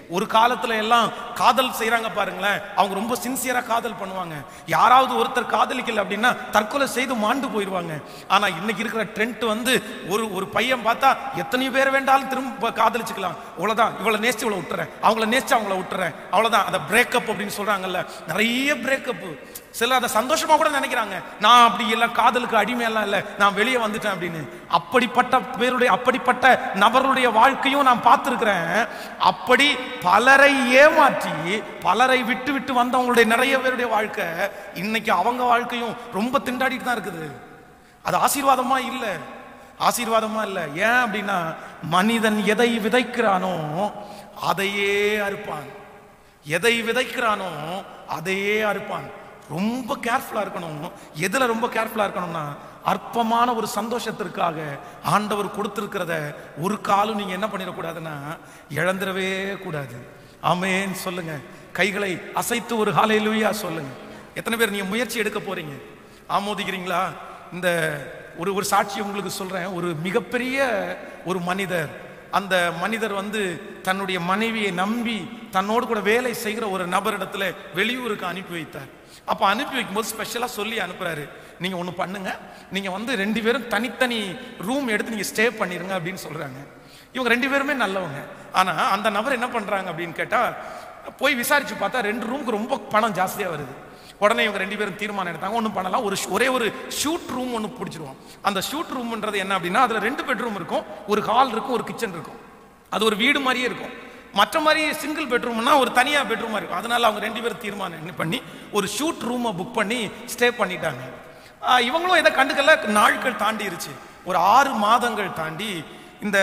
ஒரு காலத்துல எல்லாம் காதல் செய்யறாங்க பாருங்களேன், அவங்க ரொம்ப சின்சியரா காதல் பண்ணுவாங்க. யாராவது ஒருத்தர் காதலிக்கல அப்படின்னா தற்கொலை செய்து மாண்டு போயிடுவாங்க. ஆனா இன்னைக்கு இருக்கிற ட்ரெண்ட் வந்து ஒரு ஒரு பையன் பார்த்தா எத்தனை பேர் வேண்டாலும் திரும்ப காதலிச்சுக்கலாம். அவ்வளவுதான், இவளை நேசிச்சு இவளை விட்டுறேன், அவங்கள நேசிச்சு அவங்கள விட்டுறேன், அவ்வளவுதான். அதை பிரேக்கப் அப்படின்னு சொல்றாங்கல்ல, நிறைய பிரேக்கப். சிலர் அதை சந்தோஷமா கூட நினைக்கிறாங்க, நான் அப்படி எல்லாம் காதலுக்கு அடிமையெல்லாம் இல்லை, நான் வெளியே வந்துட்டேன் அப்படின்னு. அப்படிப்பட்ட பேருடைய அப்படிப்பட்ட நபருடைய வாழ்க்கையும் நான் பார்த்திருக்கிறேன். அப்படி பலரை ஏமாற்றி பலரை விட்டு விட்டு வந்தவங்களுடைய நிறைய பேருடைய வாழ்க்கை இன்னைக்கு அவங்க வாழ்க்கையும் ரொம்ப திண்டாடிட்டு தான் இருக்குது. அது ஆசீர்வாதமா இல்லை, ஆசீர்வாதமா இல்லை. ஏன் அப்படின்னா மனிதன் எதை விதைக்கிறானோ அதையே அறுப்பான், எதை விதைக்கிறானோ அதையே அறுப்பான். ரொம்ப கேர்ஃபுல்லா இருக்கணும். எதுல ரொம்ப கேர்ஃபுல்லா இருக்கணும்னா அற்பமான ஒரு சந்தோஷத்திற்காக ஆண்டவர் கொடுத்திருக்கிறத ஒரு காலம் நீங்க என்ன பண்ணிடக்கூடாதுன்னா இழந்துடவே கூடாது. ஆமென் சொல்லுங்க. கைகளை அசைத்து ஒரு ஹல்லேலூயா சொல்லுங்க. எத்தனை பேர் நீங்க முயற்சி எடுக்க போறீங்க? ஆமோதிக்கிறீங்களா? இந்த ஒரு ஒரு சாட்சி உங்களுக்கு சொல்றேன். ஒரு மிகப்பெரிய ஒரு மனிதர், அந்த மனிதர் வந்து தன்னுடைய மனைவியை நம்பி தன்னோடு கூட வேலை செய்கிற ஒரு நபரிடத்துல வெளியூருக்கு அனுப்பி வைத்தார். அப்ப அனுப்பி வைக்கும்போது ஸ்பெஷலா சொல்லி அனுப்புறாரு, நீங்க ஒண்ணு பண்ணுங்க, நீங்க வந்து ரெண்டு பேரும் தனித்தனி ரூம் எடுத்து நீங்க ஸ்டே பண்ணிருங்க அப்படின்னு சொல்றாங்க. இவங்க ரெண்டு பேருமே நல்லவங்க. ஆனா அந்த நபர் என்ன பண்றாங்க அப்படின்னு கேட்டா, போய் விசாரிச்சு பார்த்தா ரெண்டு ரூமுக்கு ரொம்ப பணம் ஜாஸ்தியா வருது. உடனே இவங்க ரெண்டு பேரும் தீர்மானம் எடுத்தாங்க, ஒன்றும் பண்ணலாம், ஒரு ஒரே ஒரு ஷூட் ரூம் ஒன்று பிடிச்சிருவோம். அந்த ஷூட் ரூம்ன்றது என்ன அப்படின்னா அதுல ரெண்டு பெட்ரூம் இருக்கும், ஒரு ஹால் இருக்கும், ஒரு கிச்சன் இருக்கும். அது ஒரு வீடு மாதிரியே இருக்கும். மற்ற மாதிரி சிங்கிள் பெட்ரூம்னா ஒரு தனியா பெட்ரூமா இருக்கும். அதனால அவங்க ரெண்டு பேரும் தீர்மானம் பண்ணி ஒரு ஷூட் ரூமை புக் பண்ணி ஸ்டே பண்ணிட்டாங்க. இவங்களும் எதை கண்டுக்கல. நாட்கள் தாண்டிருச்சு, ஒரு ஆறு மாதங்கள் தாண்டி இந்த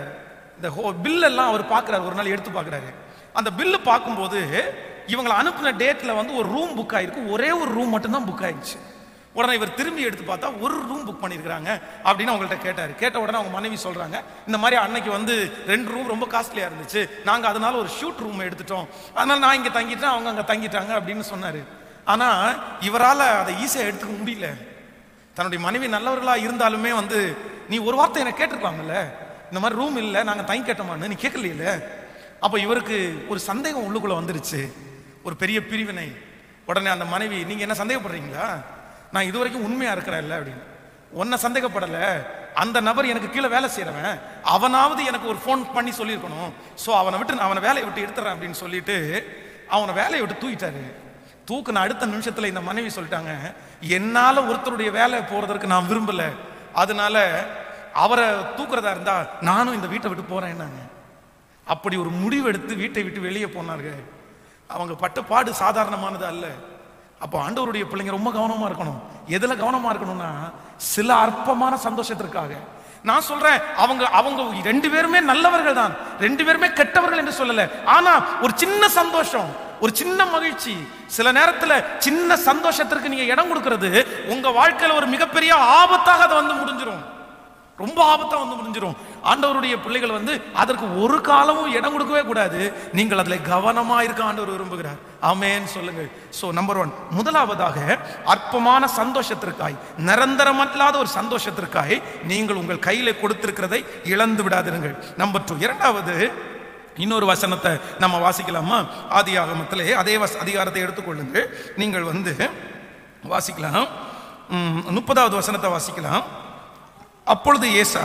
பில் எல்லாம் அவர் பார்க்கிறாரு. ஒரு நாள் எடுத்து பார்க்கிறாரு. அந்த பில்லு பார்க்கும்போது இவங்களை அனுப்பின டேட்ல வந்து ஒரு ரூம் புக் ஆயிருக்கு, ஒரே ஒரு ரூம் மட்டும் தான் புக் ஆயிடுச்சு. உடனே இவர் திரும்பி எடுத்து பார்த்தா ஒரு ரூம் புக் பண்ணியிருக்காங்க அப்படின்னு அவங்கள்ட்ட கேட்டார். கேட்ட உடனே அவங்க மனைவி சொல்றாங்க, இந்த மாதிரி அன்னைக்கு வந்து ரெண்டு ரூம் ரொம்ப காஸ்ட்லியா இருந்துச்சு, நாங்க அதனால ஒரு ஷூட் ரூம் எடுத்துட்டோம், அதனால நான் இங்க தங்கிட்டேன், அவங்க அங்க தங்கிட்டாங்க அப்படின்னு சொன்னாரு. ஆனா இவரால் அதை ஈஸியா எடுத்துக்க முடியல. தன்னுடைய மனைவி நல்லவர்களா இருந்தாலுமே வந்து நீ ஒரு வார்த்தை என்ன கேட்டிருக்கலாம்ல, இந்த மாதிரி ரூம் இல்லை நாங்க தங்கி கேட்டோமான்னு நீ கேட்கல. அப்ப இவருக்கு ஒரு சந்தேகம் உள்ளுக்குள்ள வந்துருச்சு, ஒரு பெரிய பிரிவினை. உடனே அந்த மனைவி, நீங்க என்ன சந்தேகப்படுறீங்களா, நான் இது வரைக்கும் உண்மையா இருக்கிறேன் இல்லை அப்படின்னு. ஒன்ன சந்தேகப்படல, அந்த நபர் எனக்கு கீழே வேலை செய்யறவன், அவனாவது எனக்கு ஒரு ஃபோன் பண்ணி சொல்லியிருக்கணும், ஸோ அவனை விட்டு அவனை வேலையை விட்டு எடுத்துறேன் அப்படின்னு சொல்லிட்டு அவனை வேலையை விட்டு தூக்கிட்டாரு. தூக்குன அடுத்த நிமிஷத்துல இந்த மனைவி சொல்லிட்டாங்க, என்னால ஒருத்தருடைய வேலை போறதற்கு நான் விரும்பல, அதனால அவரை தூக்குறதா இருந்தா நானும் இந்த வீட்டை விட்டு போறேன்னாங்க. அப்படி ஒரு முடிவு எடுத்து வீட்டை விட்டு வெளியே போனார்கள். அவங்க பட்ட பாடு சாதாரணமானது அல்ல. அப்போ ஆண்டவருடைய பிள்ளைங்க ரொம்ப கவனமா இருக்கணும். எதுல கவனமா இருக்கணும்னா சில அற்பமான சந்தோஷத்திற்காக. நான் சொல்றேன், அவங்க அவங்க ரெண்டு பேருமே நல்லவர்கள் தான், ரெண்டு பேருமே கெட்டவர்கள் என்று சொல்லல. ஆனா ஒரு சின்ன சந்தோஷம், ஒரு சின்ன மகிழ்ச்சி, சில நேரத்துல சின்ன சந்தோஷத்திற்கு நீங்க இடம் கொடுக்கிறது உங்க வாழ்க்கையில ஒரு மிகப்பெரிய ஆபத்தாக அது வந்து முடிஞ்சிடும், ரொம்ப ஆபத்தா வந்து முடிஞ்சிடும். ஆண்டவருடைய பிள்ளைகள் வந்து அதற்கு ஒரு காலமும் இடம் கொடுக்கவே கூடாது. நீங்கள் அதில் கவனமா இருக்க ஆண்டவர் விரும்புகிறார். ஆமென் சொல்லுங்க. சோ நம்பர் ஒன், முதலாவதாக அற்பமான சந்தோஷத்திற்காய், நிரந்தரமல்லாத ஒரு சந்தோஷத்திற்காய் நீங்கள் உங்கள் கையில கொடுத்திருக்கிறதை இழந்து விடாதீர்கள். நம்பர் டூ, இரண்டாவது இன்னொரு வசனத்தை நம்ம வாசிக்கலாமா? ஆதியாகமத்திலே அதே அதிகாரத்தை எடுத்துக்கொள்ளுங்கள். நீங்கள் வந்து வாசிக்கலாம், முப்பதாவது வசனத்தை வாசிக்கலாம். அப்பொழுது ஏசா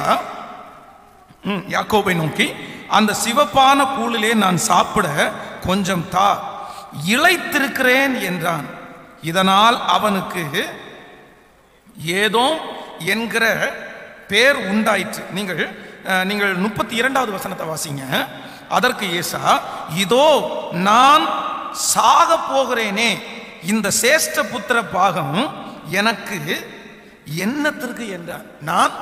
யாக்கோபை நோக்கி, அந்த சிவப்பான கூழிலே நான் சாப்பிட கொஞ்சம் தா, இளைத்திருக்கிறேன் என்றான். இதனால் அவனுக்கு ஏதோ என்கிற பேர் உண்டாயிற்று. நீங்கள் நீங்கள் முப்பத்தி இரண்டாவது வசனத்தை வாசிங்க. அதற்கு ஏசா, இதோ நான் சாக போகிறேனே, இந்த சேஷ்ட புத்திர பாகம் எனக்கு என்னத்திற்கு என்றான். நான்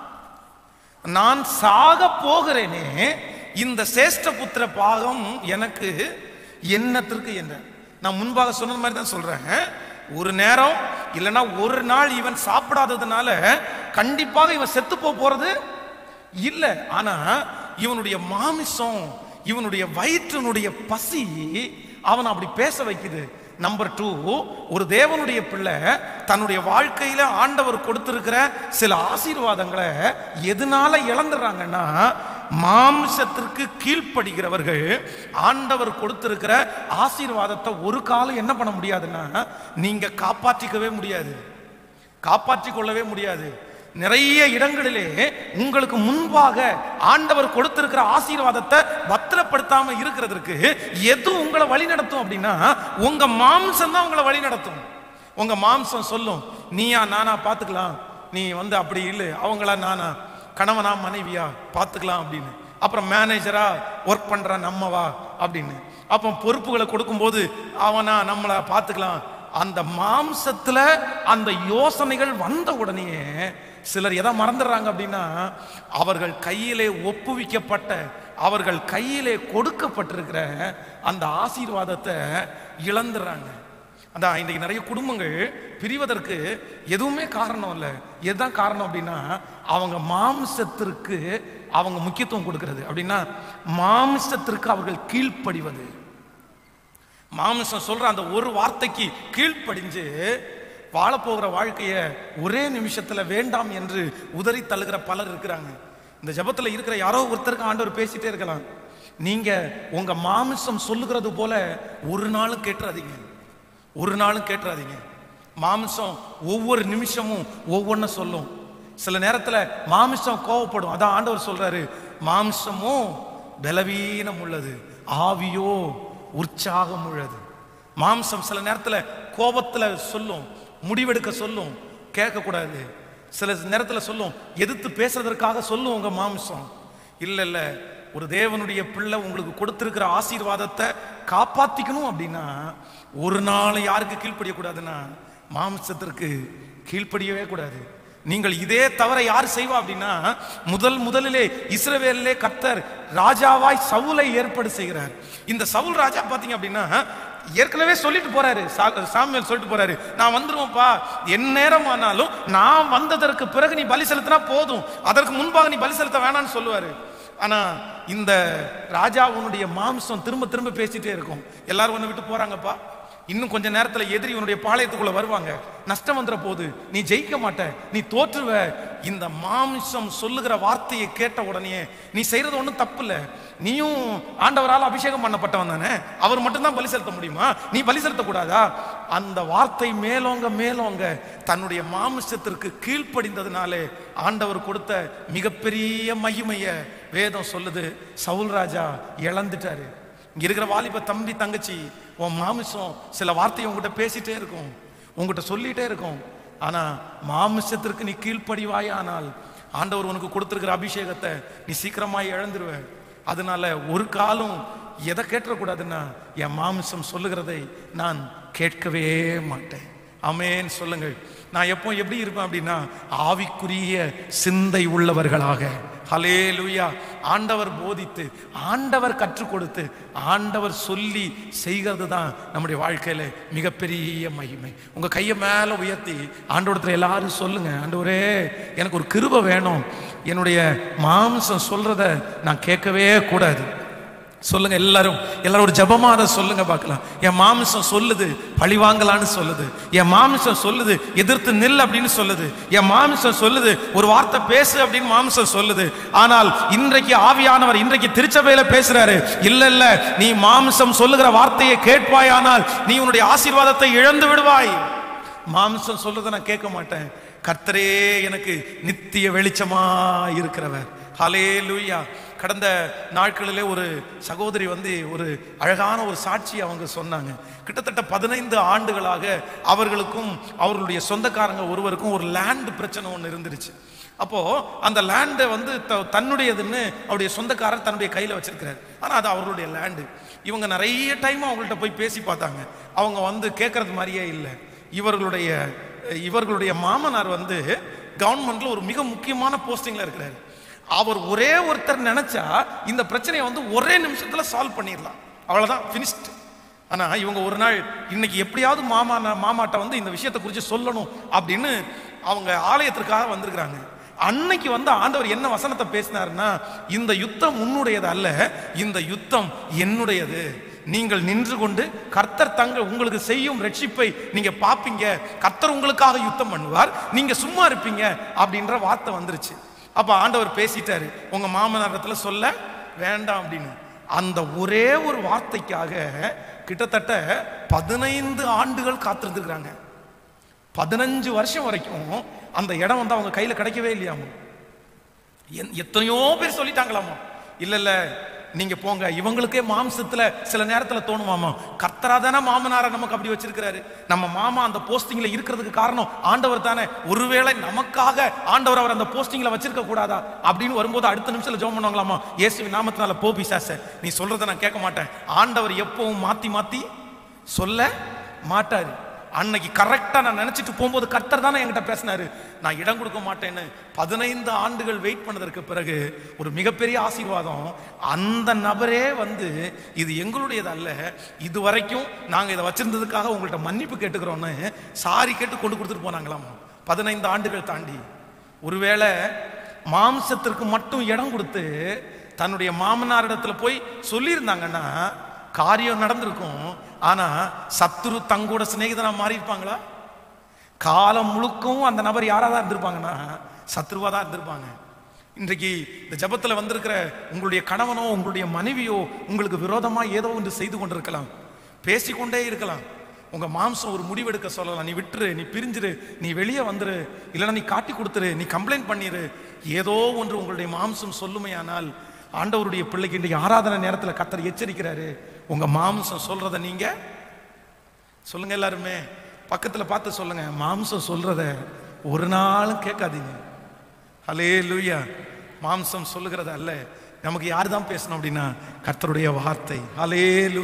நான் சாக போகிறேனே, இந்த சேஷ்ட புத்திர பாகம் எனக்கு என்னத்திற்கு என்றான். நான் முன்பாக சொன்ன மாதிரி தான் சொல்றேன். ஒரு நேரம் இல்லைன்னா ஒரு நாள் இவன் சாப்பிடாததுனால கண்டிப்பாக இவன் செத்து போறது இல்லை. ஆனா இவனுடைய மாமிசம், இவனுடைய வயிற்றினுடைய பசி அவன் அப்படி பேச வைக்குது. நம்பர் டூ, ஒரு தேவனுடைய பிள்ளை தன்னுடைய வாழ்க்கையில ஆண்டவர் கொடுத்திருக்கிற சில ஆசீர்வாதங்களை எதனால இழந்துடுறாங்கன்னா மாம்சத்திற்கு கீழ்ப்படுகிறவர்கள் ஆண்டவர் கொடுத்திருக்கிற ஆசீர்வாதத்தை ஒரு காலம் என்ன பண்ண முடியாதுன்னா நீங்க காப்பாற்றிக்கவே முடியாது, காப்பாற்றிக் கொள்ளவே முடியாது. நிறைய இடங்களிலே உங்களுக்கு முன்பாக ஆண்டவர் கொடுத்திருக்கிற ஆசீர்வாதத்தை பத்திரப்படுத்தாம இருக்கிறதுக்கு எது உங்களை வழி நடத்தும் அப்படின்னா உங்க மாம்சம் தான் உங்களை வழி நடத்தும். உங்க மாம்சம் சொல்லும், நீயா நானா பார்த்துக்கலாம், நீ வந்து அப்படி இல்லை, அவங்களா நானா, கணவனா மனைவியா பார்த்துக்கலாம் அப்படின்னு. அப்புறம் மேனேஜரா ஒர்க் பண்ற நம்மவா அப்படின்னு. அப்போ பொறுப்புகளை கொடுக்கும்போது அவனா நம்மளை பார்த்துக்கலாம். அந்த மாம்சத்துல அந்த யோசனைகள் வந்த உடனே சிலர் எதை மறந்துடுறாங்க அப்படின்னா அவர்கள் கையிலே ஒப்புவிக்கப்பட்ட, அவர்கள் கையிலே கொடுக்கப்பட்டிருக்கிற அந்த ஆசீர்வாதத்தை இழந்துடுறாங்க. அதான் இன்றைக்கு நிறைய குடும்பங்கள் பிரிவதற்கு எதுவுமே காரணம் இல்லை. எதுதான் காரணம் அப்படின்னா அவங்க மாம்சத்திற்கு அவங்க முக்கியத்துவம் கொடுக்கிறது. அப்படின்னா மாம்சத்திற்கு அவர்கள் கீழ்ப்படிவது, மாம்சம் சொல்ற அந்த ஒரு வார்த்தைக்கு கீழ்ப்படிஞ்சு வாழப்போகிற வாழ்க்கைய ஒரே நிமிஷத்துல வேண்டாம் என்று உதறி தள்ளுகிற பலர் இருக்கிறாங்க. இந்த ஜபத்துல இருக்கிற யாரோ ஒருத்தருக்கு ஆண்டவர் பேசிட்டே இருக்கலாம். நீங்க உங்க மாம்சம் சொல்லுகிறது போல ஒரு நாளும் கேட்டுறாதீங்க, ஒரு நாளும் கேட்டுறாதீங்க. மாம்சம் ஒவ்வொரு நிமிஷமும் ஒவ்வொன்னு சொல்லும். சில நேரத்துல மாம்சம் கோவப்படும். அதான் ஆண்டவர் சொல்றாரு, மாம்சமும் பலவீனம் உள்ளது, ஆவியோ உற்சாகம் உள்ளது. மாம்சம் சில நேரத்துல கோபத்துல சொல்லும், முடிவெடுக்க சொல்லும், கேட்க கூடாது. சில நேரத்துல சொல்லும், எதிர்த்து பேசுறதற்காக சொல்லும் உங்க மாம்சம். இல்ல இல்ல ஒரு தேவனுடைய பிள்ளை உங்களுக்கு கொடுத்திருக்கிற ஆசீர்வாதத்தை காப்பாத்திக்கணும் அப்படின்னா ஒரு நாள் யாருக்கு கீழ்ப்படிய கூடாதுன்னா மாம்சத்திற்கு கீழ்ப்படியவே கூடாது. நீங்கள் இதே தவிர யார் செய்வா அப்படின்னா முதல் முதலிலே இஸ்ரவேலிலே கர்த்தர் ராஜாவாய் சவுலை ஏற்பாடு செய்கிறார். இந்த சவுல் ராஜா பாத்தீங்க அப்படின்னா ஏற்கனவே சொல்லிட்டு போறாரு, சாமுவேல் சொல்லிட்டு போறாரு, நான் வந்துருவேன்ப்பா, என் நேரம் ஆனாலும் நான் வந்ததற்கு பிறகு நீ பலி செலுத்தினா போதும், அதற்கு முன்பாக நீ பலி செலுத்த வேணான்னு சொல்லுவாரு. ஆனா இந்த ராஜாவுடைய மாம்சம் திரும்ப திரும்ப பேசிட்டே இருக்கும், எல்லாரும் ஒன்னு விட்டு போறாங்கப்பா, இன்னும் கொஞ்ச நேரத்துல எதிரி உன்னுடைய பாளையத்துக்குள்ள வருவாங்க, நஷ்டம் வந்துற போது, நீ ஜெயிக்க மாட்ட, நீ தோற்றுவ. இந்த மாம்சம் சொல்லுகிற வார்த்தையை கேட்ட உடனே நீ செய்யறது ஒன்றும் தப்பு இல்லை, நீயும் ஆண்டவரால் அபிஷேகம் பண்ணப்பட்டவன் தானே, அவர் மட்டும்தான் பலி செலுத்த முடியுமா, நீ பலி செலுத்த கூடாதா? அந்த வார்த்தை மேலோங்க மேலோங்க தன்னுடைய மாம்சத்திற்கு கீழ்ப்படிந்ததுனாலே ஆண்டவர் கொடுத்த மிகப்பெரிய மகிமைய வேதம் சொல்லுது, சவுல் ராஜா இழந்துட்டாரு. இங்க இருக்கிற வாலிப தம்பி தங்கச்சி, உன் மாமிசம் சில வார்த்தையை உங்ககிட்ட பேசிட்டே இருக்கும், உங்ககிட்ட சொல்லிட்டே இருக்கும். ஆனா மாமிசத்திற்கு நீ கீழ்ப்படிவாய், ஆனால் ஆண்டவர் உனக்கு கொடுத்திருக்கிற அபிஷேகத்தை நீ சீக்கிரமாய் இழந்துருவ. அதனால ஒரு காலம் எதை கேட்டக்கூடாதுன்னா என் மாமிசம் சொல்லுகிறதை நான் கேட்கவே மாட்டேன். ஆமென் சொல்லுங்கள். நான் எப்போ எப்படி இருப்பேன் அப்படின்னா ஆவிக்குரிய சிந்தை உள்ளவர்களாக, ஹல்லேலூயா, ஆண்டவர் போதித்து ஆண்டவர் கற்றுக் கொடுத்து ஆண்டவர் சொல்லி செய்கிறது தான் நம்முடைய வாழ்க்கையில மிகப்பெரிய மகிமை. உங்க கையை மேல உயர்த்தி ஆண்டவரத்துல எல்லாரும் சொல்லுங்க, ஆண்டவரே எனக்கு ஒரு கிருபை வேணும், என்னுடைய மாம்சம் சொல்றத நான் கேட்கவே கூடாது. சொல்லுங்க எல்லாரும், எல்லாரும் ஒரு ஜபமா அதை சொல்லுங்க பார்க்கலாம். என் மாமிசம் சொல்லுது பழி வாங்கலான்னு சொல்லுது, என் மாமிசம் சொல்லுது எதிர்த்து நில் அப்படின்னு சொல்லுது, என் மாமிசம் சொல்லுது ஒரு வார்த்தை பேசு அப்படின்னு மாமிசம் சொல்லுது. ஆனால் இன்றைக்கு ஆவியானவர் இன்றைக்கு திருச்சபையில பேசுறாரு, இல்ல இல்ல நீ மாமிசம் சொல்லுகிற வார்த்தையை கேட்பாயானால் நீ உன்னுடைய ஆசீர்வாதத்தை இழந்து விடுவாய். மாமிசம் சொல்றதை நான் கேட்க மாட்டேன், கர்த்தரே எனக்கு நித்திய வெளிச்சமா இருக்கிறவர். ஹல்லேலூயா. கடந்த நாட்களிலே ஒரு சகோதரி வந்து ஒரு அழகான ஒரு சாட்சி அவங்க சொன்னாங்க. கிட்டத்தட்ட பதினைந்து ஆண்டுகளாக அவர்களுக்கும் அவர்களுடைய சொந்தக்காரங்க ஒருவருக்கும் ஒரு லேண்ட் பிரச்சனை ஒன்று இருந்துருச்சு. அப்போ அந்த லேண்டை வந்து தன்னுடையதுன்னு அவருடைய சொந்தக்காரர் தன்னுடைய கையில வச்சிருக்கிறார். ஆனா அது அவர்களுடைய லேண்டு. இவங்க நிறைய டைம் அவங்கள்ட்ட போய் பேசி பார்த்தாங்க, அவங்க வந்து கேட்கறது மாதிரியே இல்லை. இவர்களுடைய இவர்களுடைய மாமனார் வந்து கவர்மெண்ட்ல ஒரு மிக முக்கியமான போஸ்டிங்ல இருக்கிறாரு. அவர் ஒரே ஒருத்தர் நினைச்சா இந்த பிரச்சனையை வந்து ஒரே நிமிஷத்துல சால்வ் பண்ணிடலாம், அவ்வளவுதான், ஃபினிஷ்ட். ஆனா இவங்க ஒரு நாள் இன்னைக்கு எப்படியாவது மாமா மாமாட்ட வந்து இந்த விஷயத்தை குறித்து சொல்லணும் அப்படின்னு அவங்க ஆலயத்திற்காக வந்திருக்கிறாங்க. அன்னைக்கு வந்து ஆண்டவர் என்ன வசனத்தை பேசினாருன்னா, இந்த யுத்தம் உன்னுடையது அல்ல, இந்த யுத்தம் என்னுடையது, நீங்கள் நின்று கொண்டு கர்த்தர் தங்கள் உங்களுக்கு செய்யும் ரட்சிப்பை நீங்க பாப்பீங்க, கர்த்தர் உங்களுக்காக யுத்தம் பண்ணுவார், நீங்க சும்மா இருப்பீங்க அப்படின்ற வார்த்தை வந்துருச்சு. அப்ப ஆண்டவர் பேசிட்டாரு, உங்க மாமனாரத்துல சொல்ல வேண்டாம் அப்படின்னு. அந்த ஒரே ஒரு வார்த்தைக்காக கிட்டத்தட்ட பதினைந்து ஆண்டுகள் காத்திருந்துருக்காங்க. பதினஞ்சு வருஷம் வரைக்கும் அந்த இடம் வந்து அவங்க கையில கிடைக்கவே இல்லையாமா. எத்தனையோ பேர் சொல்லிட்டாங்களாமா, இல்ல இல்ல நீங்க போங்க. இவங்களுக்கே மாம்சத்துல சில நேரத்துல தோணுமாமா, கர்த்தராதானே மாமனாரை நமக்கு அப்படி வச்சிருக்கிறாரு, நம்ம மாமா அந்த போஸ்டிங்ல இருக்கிறதுக்கு காரணம் ஆண்டவர் தானே, ஒருவேளை நமக்காக ஆண்டவர் அவர் அந்த போஸ்டிங்ல வச்சிருக்க கூடாதா அப்படின்னு வரும்போது அடுத்த நிமிஷத்துல ஜெபம் பண்ணுவாங்களாமா, இயேசுவின் நாமத்தினால போ பிசாசே, நீ சொல்றதை நான் கேட்க மாட்டேன். ஆண்டவர் எப்பவும் மாத்தி மாத்தி சொல்ல மாட்டாரு. அன்னைக்கு கரெக்டா நான் நினைச்சிட்டு போகும்போது கர்த்தர் தானே என்கிட்ட பேசினாரு, நான் இடம் கொடுக்க மாட்டேன்னு. பதினைந்து ஆண்டுகள் வெயிட் பண்ணதற்கு பிறகு ஒரு மிகப்பெரிய ஆசீர்வாதம். அந்த நபரே வந்து இது எங்களுடையது அல்ல, இது வரைக்கும் நாங்க இதை வச்சிருந்ததுக்காக உங்கள்கிட்ட மன்னிப்பு கேட்டுக்கிறோன்னு சாரி கேட்டு கொண்டு கொடுத்துட்டு போனாங்களாம். பதினைந்து ஆண்டுகள் தாண்டி ஒருவேளை மாம்சத்திற்கு மட்டும் இடம் கொடுத்து தன்னுடைய மாமனாரிடத்துல போய் சொல்லியிருந்தாங்கன்னா காரியம் நடந்திருக்கும். ஆனா சத்துரு தங்கூட சிநேகிதனா மாறி இருப்பாங்களா? காலம் முழுக்கவும் அந்த நபர் யாரா தான் இருந்திருப்பாங்கன்னா சத்ருவா தான் இருந்திருப்பாங்க. இன்றைக்கு இந்த ஜபத்துல வந்திருக்கிற உங்களுடைய கணவனோ உங்களுடைய மனைவியோ உங்களுக்கு விரோதமா ஏதோ ஒன்று செய்து கொண்டிருக்கலாம், பேசிக்கொண்டே இருக்கலாம். உங்க மாம்சம் ஒரு முடிவெடுக்க சொல்லலாம், நீ விட்டுரு, நீ பிரிஞ்சிரு, நீ வெளியே வந்துரு, இல்லைன்னா நீ காட்டி கொடுத்துரு, நீ கம்ப்ளைண்ட் பண்ணிரு. ஏதோ ஒன்று உங்களுடைய மாம்சம் சொல்லுமையானால் ஆண்டவருடைய பிள்ளைக்கு இன்றைக்கு ஆராதனை நேரத்தில் கர்த்தர் எச்சரிக்கிறாரு, உங்க மாம்சம் சொல்றத நீங்க சொல்லுங்க. எல்லாருமே பக்கத்துல பார்த்து சொல்லுங்க, மாம்சம் சொல்றத ஒரு நாளும் கேட்காதீங்க. ஹல்லேலூயா. மாம்சம் சொல்லுகிறத அல்ல, நமக்கு யார் தான் பேசணும் அப்படின்னா கர்த்தருடைய வார்த்தை. ஹல்லேலூயா.